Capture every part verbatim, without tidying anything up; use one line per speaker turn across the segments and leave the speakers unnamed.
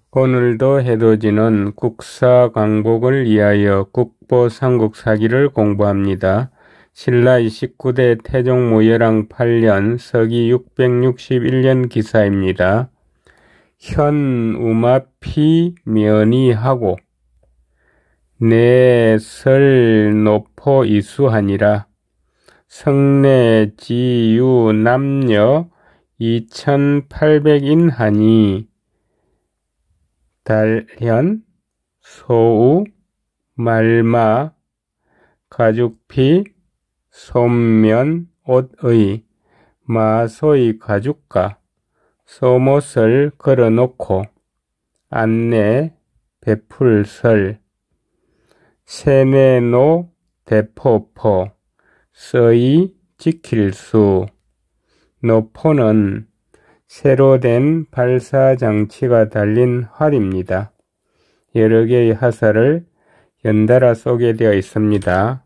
오늘도 해돋이는 국사 강복을 위하여 국보 삼국사기를 공부합니다. 신라 이십구 대 태종 무열왕 팔 년 서기 육백육십일 년 기사입니다. 현 우마피 면이하고 내설 노포 이수하니라. 성내 지유 남녀 이천팔백 인하니 달현, 소우, 말마, 가죽피, 솜면, 옷의, 마소의 가죽과 소못을 걸어놓고 안내, 베풀설, 세네노, 대포포, 서이, 지킬수, 노포는 새로 된 발사장치가 달린 활입니다. 여러 개의 화살을 연달아 쏘게 되어 있습니다.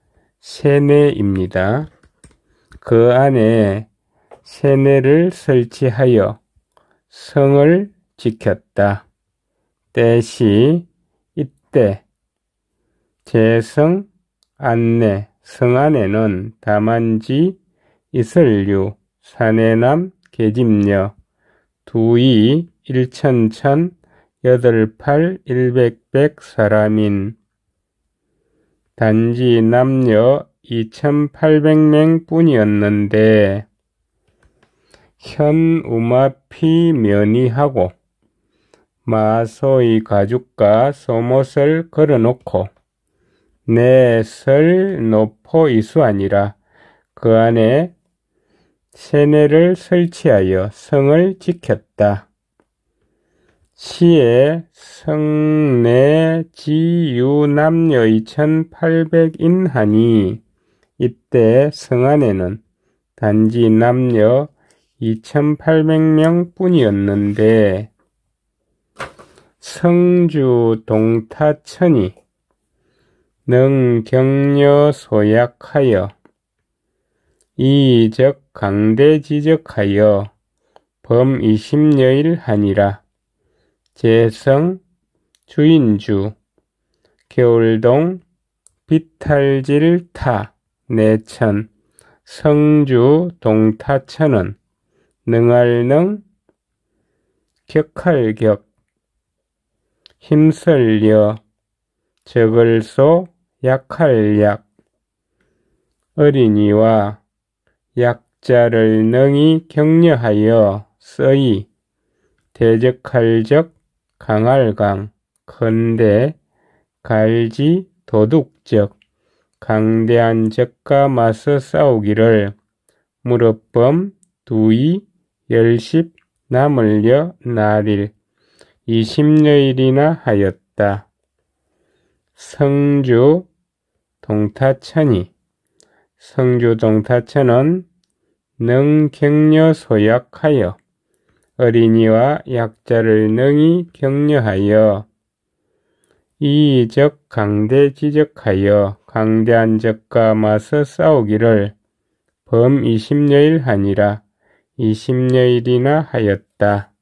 세뇌입니다. 그 안에 세뇌를 설치하여 성을 지켰다. 때시 이때 제성 안내 성 안에는 다만지 이설류 사내남 계집녀 두이 일천천 여덟팔 일백백 사람인 단지 남녀 이천팔백 명 뿐이었는데 현 우마피 면이하고 마소의 가죽과 소못을 걸어놓고 내설 노포 이수하니라. 그 안에 세뇌를 설치하여 성을 지켰다. 시에 성내 지유 남녀 이천팔백 인하니 이때 성 안에는 단지 남녀 이천팔백 명 뿐이었는데 성주 동타천이 능 격려 소약하여 이적 강대지적하여 범 이십여일 하니라. 제성 주인주 겨울동 비탈질 타 내천 성주 동타천은 능할능 격할격 힘설려 적을소 약할약 어린이와 약자를 능히 격려하여 써이 대적할적 강할강 건대 갈지 도둑적 강대한 적과 맞서 싸우기를 무릇범 두이 열십 남을려 나릴 이십여일이나 하였다. 성주 동타천이 성주 동타천은 능 격려 소약하여 어린이와 약자를 능히 격려하여 이적 강대 지적하여 강대한 적과 맞서 싸우기를 범 이십여일 하니라. 이십여일이나 하였다.